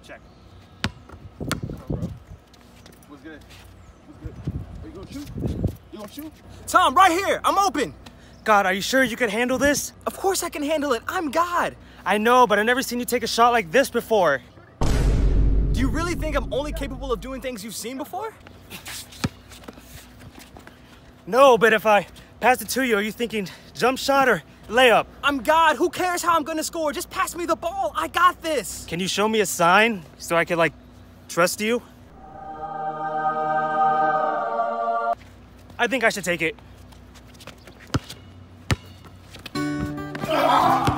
Check. Come on, bro. What's good? What's good? Are you gonna shoot? You gonna shoot? Tom, right here. I'm open. God, are you sure you could handle this? Of course I can handle it. I'm God. I know, but I've never seen you take a shot like this before. Do you really think I'm only capable of doing things you've seen before? No, but if I pass it to you, are you thinking jump shot or layup? I'm God. Who cares how I'm gonna score? Just pass me the ball. I got this. Can you show me a sign so I can, like, trust you? I think I should take it.